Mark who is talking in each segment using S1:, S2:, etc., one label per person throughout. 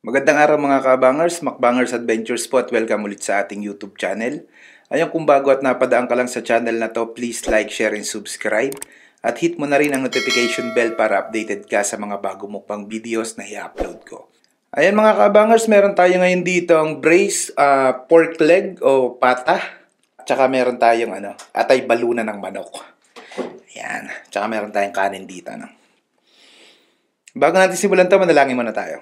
S1: Magandang araw mga kabangers, Macbangers Adventures po at welcome ulit sa ating YouTube channel. Ayun, kung bago at napadaan ka lang sa channel na to, please like, share, and subscribe. At hit mo na rin ang notification bell para updated ka sa mga bago mo pang videos na i-upload ko. Ayan mga kabangers, meron tayo ngayon dito ang braised pork leg o pata. Tsaka meron tayong atay balunan ng manok. Ayan, tsaka meron tayong kanin dito. Bago natin simulan ito, manalangin muna tayo.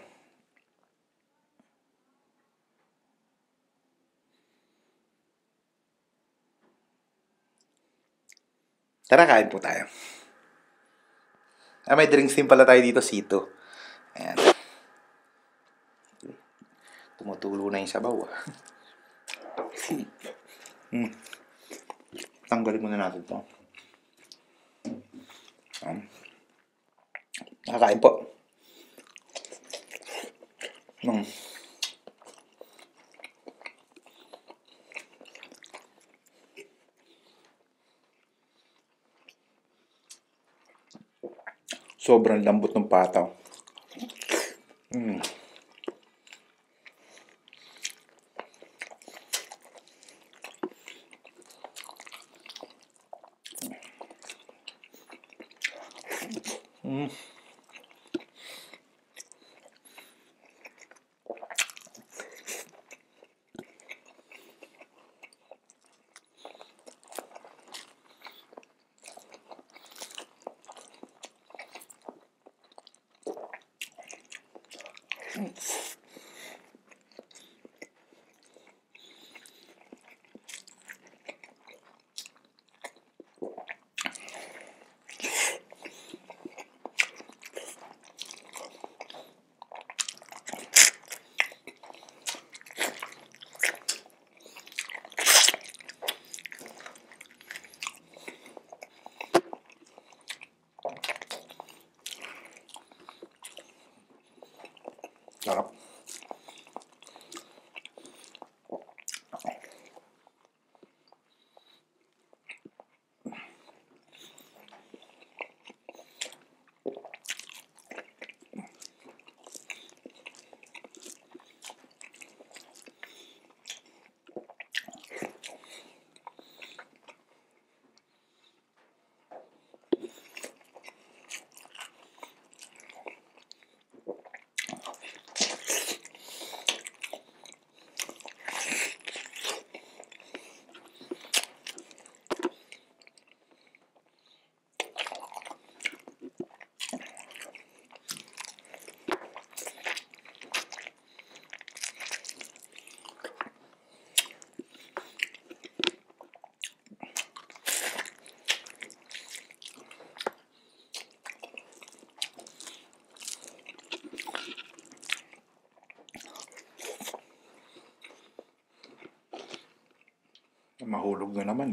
S1: Tara, kain po tayo. May drinks din pala tayo dito, sito. Ayan. Tumutulo na yung sabaw. Tanggalin muna natin ito. Nakakain po. Sobrang lambot ng pataw. Sarap. Mahulog na naman.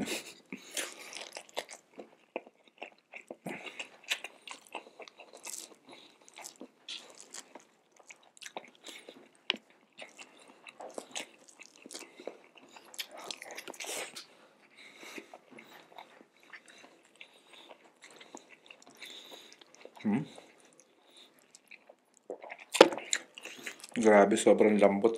S1: Grabe, sobrang lambot.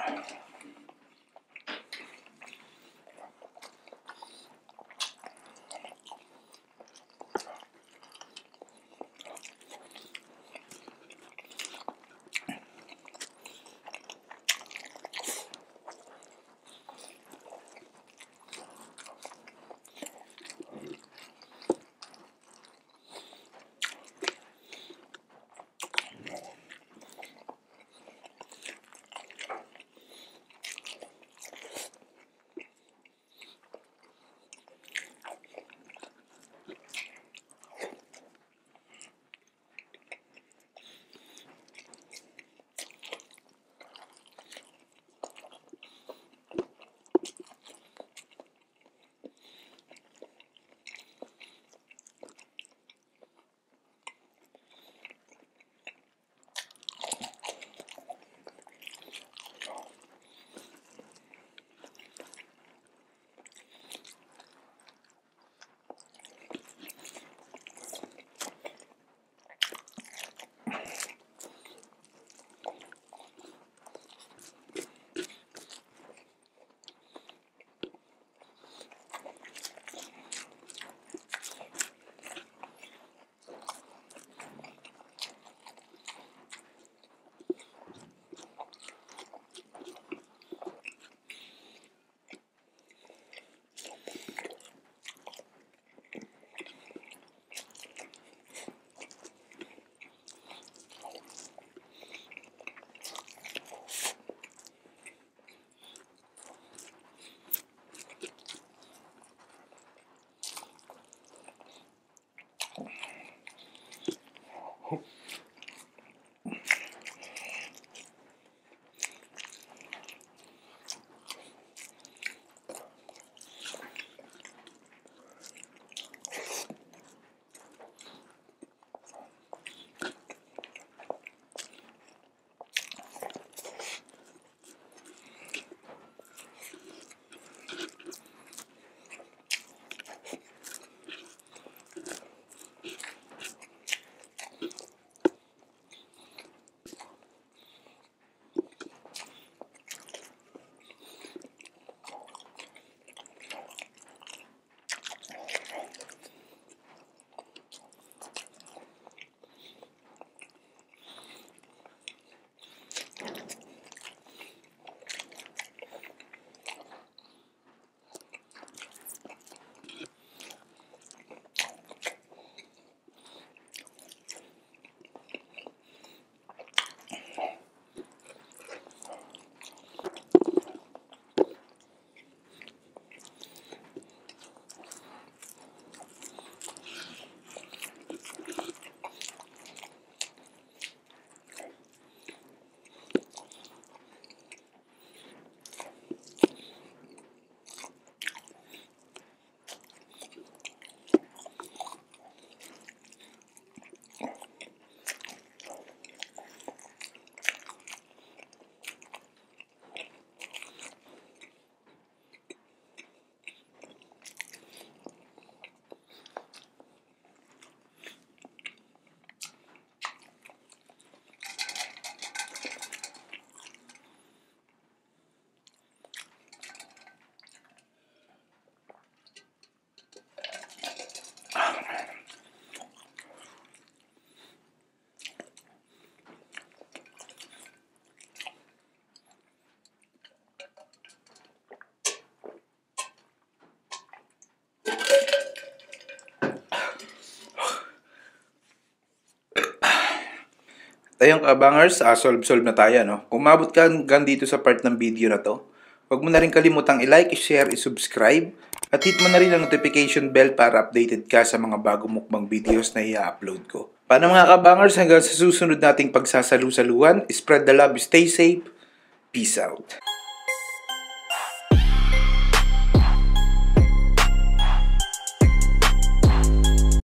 S1: Ayun kabangers, solve na tayo, no? Kung umabot ka hanggang dito sa part ng video na to, huwag mo na rin kalimutang i-like, i-share, i-subscribe, at hit mo na rin ang notification bell para updated ka sa mga bagong mukbang videos na i-upload ko. Paano mga kabangers, hanggang sa susunod nating pagsasalu-saluhan, spread the love, stay safe, peace out.